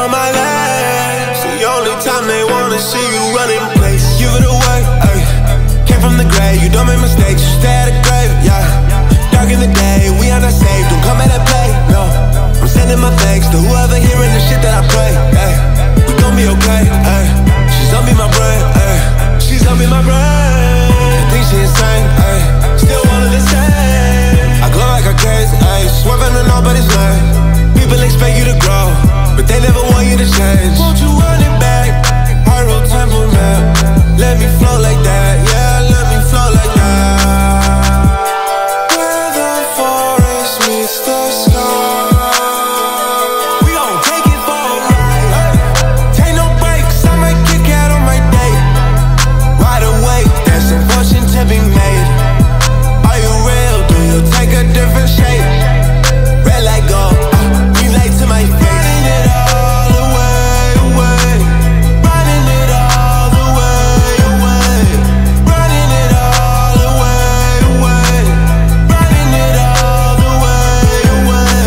for my life. It's the only time they wanna see you running place. Give it away, ayy. Came from the grave, you don't make mistakes, you stay at the grave, yeah. Dark in the day, we are not safe, don't come at a play, no. I'm sending my thanks to whoever hearing the shit that I pray, ayy. We gon' be okay, ayy. She's on me, my brain, ayy. She's on me, my brain. I think she insane, ayy. Still one of the same. I glow like a case, ayy. Swerving on nobody's lane. People expect you to grow, but they never want you to change. Won't you run it back? Hyrule temple map. Let me flow like that, yeah, let me flow like that. Where the forest meets the sky, we gon' take it for a ride. Take no breaks, I might kick out on my day. Wide awake, there's some fortune to be made. Are you real? Do you take a different shape? Red light go, green light to my face. Running it all away, away. Running it all the way away. Running it all away, away. Running it all the way away.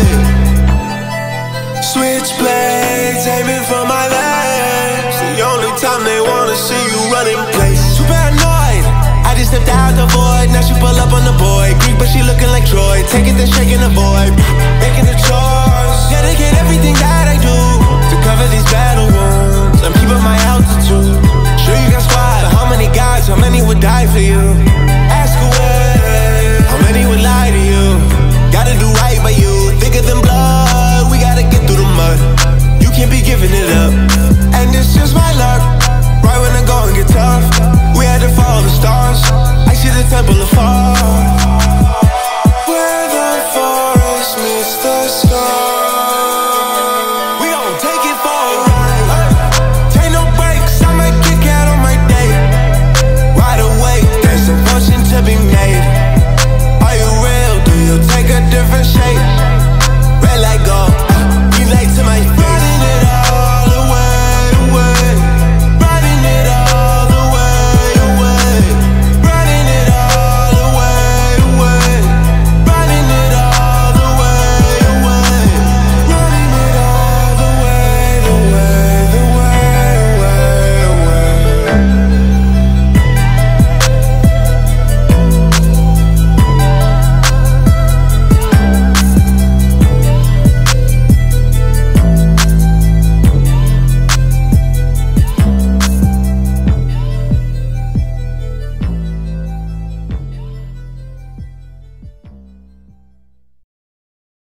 Switchblades aiming for my legs. The only time they wanna see you running place. Too paranoid, I just stepped out the void. Now she pull up on the boy. Greek but she looking like Troy. Take it then shaking the void. Making the choice. Dedicate everything that I do to cover these battle wounds. I'm keeping my altitude. Sure you got squad, but how many guys, how many would die for you?